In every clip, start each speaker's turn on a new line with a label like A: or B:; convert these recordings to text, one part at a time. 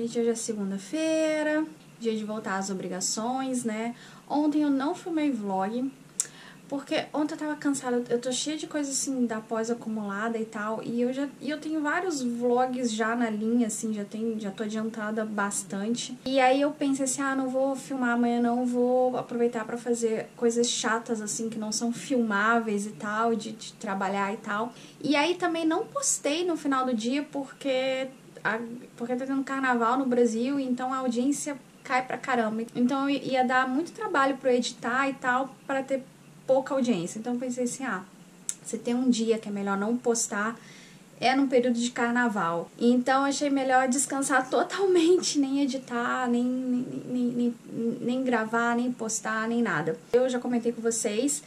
A: Gente, hoje é segunda-feira, dia de voltar às obrigações, né? Ontem eu não filmei vlog, porque ontem eu tava cansada, eu tô cheia de coisa assim da pós acumulada e tal, e eu tenho vários vlogs já na linha, assim, já tô adiantada bastante. E aí eu pensei assim, não vou filmar amanhã não, vou aproveitar pra fazer coisas chatas assim, que não são filmáveis e tal, de trabalhar e tal. E aí também não postei no final do dia porque tá tendo carnaval no Brasil, então a audiência cai pra caramba. Então ia dar muito trabalho pra eu editar e tal, pra ter pouca audiência. Então eu pensei assim, você tem um dia que é melhor não postar, é num período de carnaval. Então eu achei melhor descansar totalmente, nem editar, nem gravar, nem postar, nem nada. Eu já comentei com vocês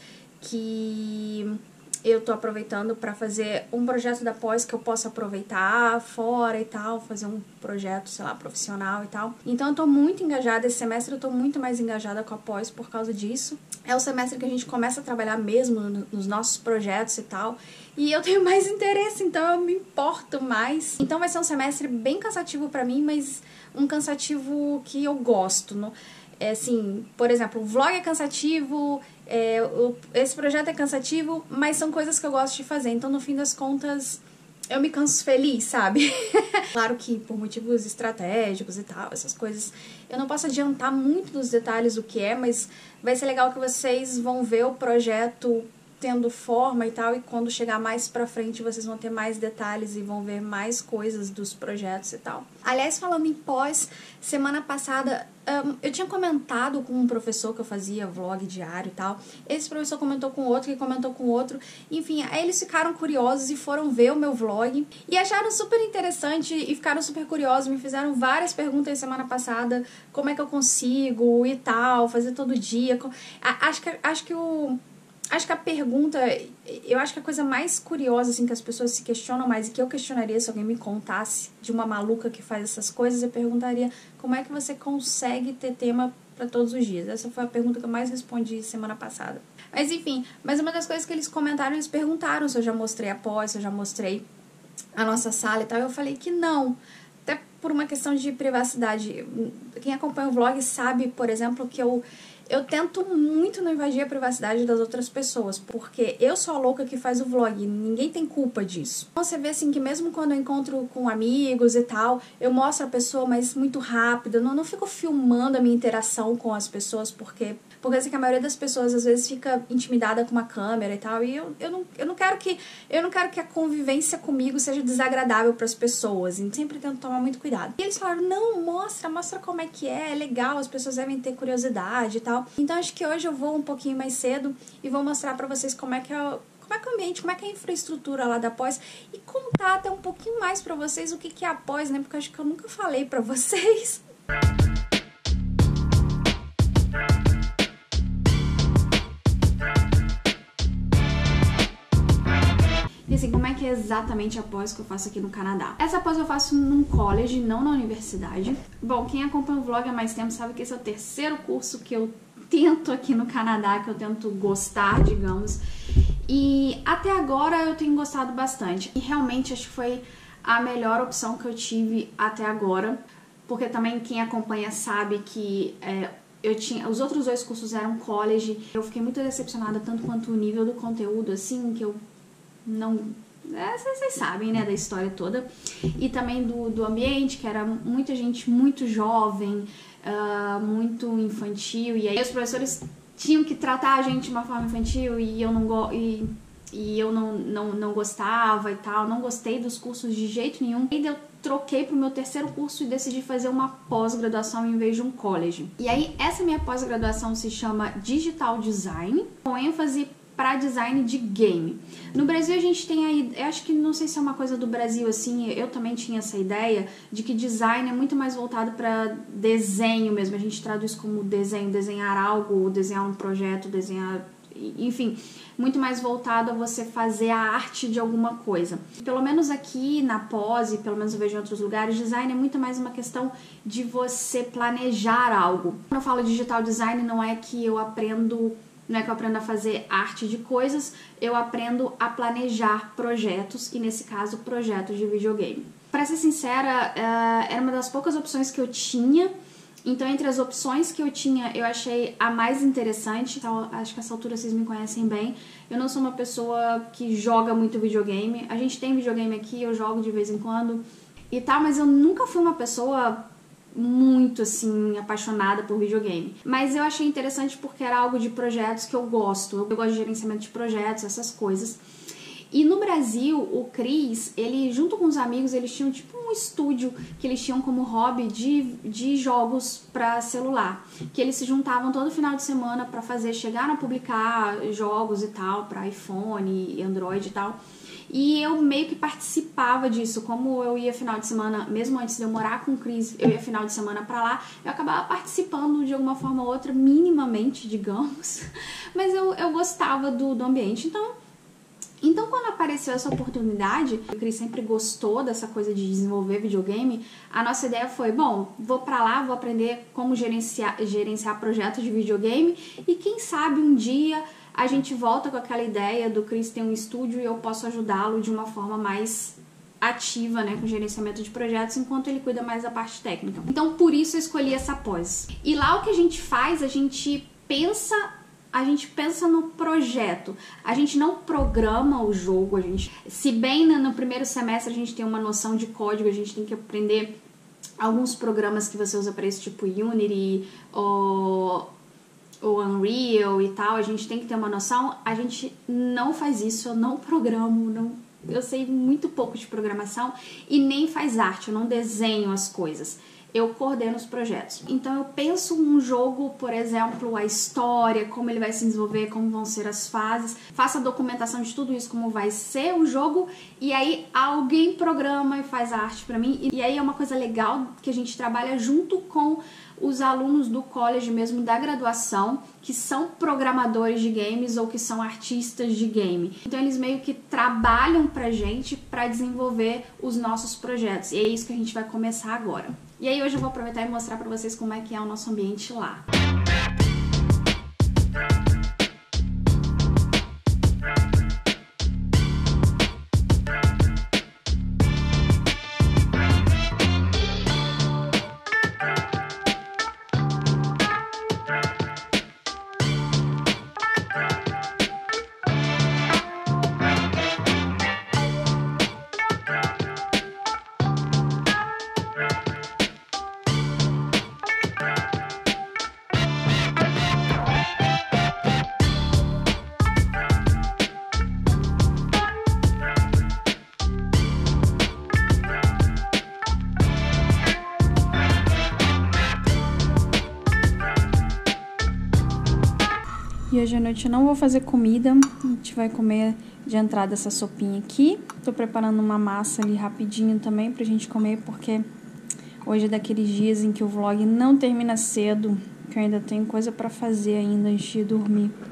A: que eu tô aproveitando pra fazer um projeto da pós que eu possa aproveitar fora e tal, fazer um projeto, sei lá, profissional e tal. Então eu tô muito engajada, esse semestre eu tô muito mais engajada com a pós por causa disso. É o semestre que a gente começa a trabalhar mesmo nos nossos projetos e tal, e eu tenho mais interesse, então eu me importo mais. Então vai ser um semestre bem cansativo pra mim, mas um cansativo que eu gosto, não? É assim, por exemplo, o vlog é cansativo, esse projeto é cansativo, mas são coisas que eu gosto de fazer. Então, no fim das contas, eu me canso feliz, sabe? Claro que por motivos estratégicos e tal, essas coisas, eu não posso adiantar muito dos detalhes do que é, mas vai ser legal que vocês vão ver o projeto tendo forma e tal, e quando chegar mais pra frente vocês vão ter mais detalhes e vão ver mais coisas dos projetos e tal. Aliás, falando em pós, semana passada eu tinha comentado com um professor que eu fazia vlog diário e tal, esse professor comentou com outro, que comentou com outro, enfim, aí eles ficaram curiosos e foram ver o meu vlog e acharam super interessante e ficaram super curiosos, me fizeram várias perguntas semana passada, como é que eu consigo e tal, fazer todo dia. Acho que a pergunta, eu acho que a coisa mais curiosa, assim, que as pessoas se questionam mais e que eu questionaria se alguém me contasse de uma maluca que faz essas coisas, eu perguntaria como é que você consegue ter tema pra todos os dias. Essa foi a pergunta que eu mais respondi semana passada. Mas enfim, uma das coisas que eles comentaram, eles perguntaram se eu já mostrei a pós, se eu já mostrei a nossa sala e tal, eu falei que não. Até por uma questão de privacidade. Quem acompanha o vlog sabe, por exemplo, que eu tento muito não invadir a privacidade das outras pessoas, porque eu sou a louca que faz o vlog, ninguém tem culpa disso. Então você vê assim que mesmo quando eu encontro com amigos e tal, eu mostro a pessoa, mas muito rápido, eu não fico filmando a minha interação com as pessoas, porque assim, que a maioria das pessoas às vezes fica intimidada com uma câmera e tal, e eu não quero que a convivência comigo seja desagradável para as pessoas, e sempre tento tomar muito cuidado. E eles falaram, não, mostra como é que é legal, as pessoas devem ter curiosidade e tal. Então acho que hoje eu vou um pouquinho mais cedo e vou mostrar pra vocês como é que é o ambiente, como é que é a infraestrutura lá da pós e contar até um pouquinho mais pra vocês o que é a pós, né? Porque acho que eu nunca falei pra vocês. E assim, como é que é exatamente a pós que eu faço aqui no Canadá? Essa pós eu faço num college, não na universidade. Bom, quem acompanha o vlog há mais tempo sabe que esse é o terceiro curso que eu tento aqui no Canadá, que eu tento gostar, digamos. E até agora eu tenho gostado bastante. E realmente acho que foi a melhor opção que eu tive até agora. Porque também quem acompanha sabe que os outros dois cursos eram college. Eu fiquei muito decepcionada, tanto quanto o nível do conteúdo, assim, que eu não... vocês sabem, né, da história toda. E também do ambiente, que era muita gente muito jovem, muito infantil. E aí os professores tinham que tratar a gente de uma forma infantil e eu não gostava e tal. Não gostei dos cursos de jeito nenhum. E eu troquei pro meu terceiro curso e decidi fazer uma pós-graduação em vez de um college. E aí essa minha pós-graduação se chama Digital Design, com ênfase para design de game. No Brasil a gente tem aí, eu acho que não sei se é uma coisa do Brasil assim, eu também tinha essa ideia de que design é muito mais voltado para desenho mesmo, a gente traduz como desenho, desenhar algo, desenhar um projeto, desenhar, enfim, muito mais voltado a você fazer a arte de alguma coisa. Pelo menos aqui na pós, e pelo menos eu vejo em outros lugares, design é muito mais uma questão de você planejar algo. Quando eu falo digital design, não é que eu aprendo a fazer arte de coisas, eu aprendo a planejar projetos, e nesse caso, projetos de videogame. Pra ser sincera, era uma das poucas opções que eu tinha. Então, entre as opções que eu tinha, eu achei a mais interessante. Então, acho que a essa altura vocês me conhecem bem. Eu não sou uma pessoa que joga muito videogame. A gente tem videogame aqui, eu jogo de vez em quando e tal, mas eu nunca fui uma pessoa muito, assim, apaixonada por videogame. Mas eu achei interessante porque era algo de projetos que eu gosto. Eu gosto de gerenciamento de projetos, essas coisas. E no Brasil, o Cris, ele, junto com os amigos, eles tinham tipo um estúdio que eles tinham como hobby de jogos para celular. Que eles se juntavam todo final de semana para fazer, chegaram a publicar jogos e tal, para iPhone, Android e tal. E eu meio que participava disso, como eu ia final de semana, mesmo antes de eu morar com o Cris, eu ia final de semana pra lá, eu acabava participando de alguma forma ou outra, minimamente, digamos, mas eu gostava do ambiente. Então, quando apareceu essa oportunidade, o Cris sempre gostou dessa coisa de desenvolver videogame, a nossa ideia foi, bom, vou pra lá, vou aprender como gerenciar projetos de videogame e quem sabe um dia a gente volta com aquela ideia do Cris ter um estúdio e eu posso ajudá-lo de uma forma mais ativa, né, com gerenciamento de projetos, enquanto ele cuida mais da parte técnica. Então, por isso eu escolhi essa pós. E lá o que a gente faz, a gente pensa no projeto. A gente não programa o jogo, se bem no primeiro semestre a gente tem uma noção de código, a gente tem que aprender alguns programas que você usa para isso, tipo Unity ou Unreal e tal, a gente tem que ter uma noção. A gente não faz isso, eu não programo, eu sei muito pouco de programação e nem faz arte, eu não desenho as coisas. Eu coordeno os projetos. Então eu penso um jogo, por exemplo, a história, como ele vai se desenvolver, como vão ser as fases, faço a documentação de tudo isso, como vai ser o jogo, e aí alguém programa e faz a arte pra mim. E aí é uma coisa legal que a gente trabalha junto com os alunos do college mesmo, da graduação, que são programadores de games ou que são artistas de game. Então eles meio que trabalham pra gente pra desenvolver os nossos projetos. E é isso que a gente vai começar agora. E aí hoje eu vou aproveitar e mostrar pra vocês como é que é o nosso ambiente lá. E hoje à noite eu não vou fazer comida, a gente vai comer de entrada essa sopinha aqui. Tô preparando uma massa ali rapidinho também pra gente comer, porque hoje é daqueles dias em que o vlog não termina cedo, que eu ainda tenho coisa pra fazer ainda antes de dormir.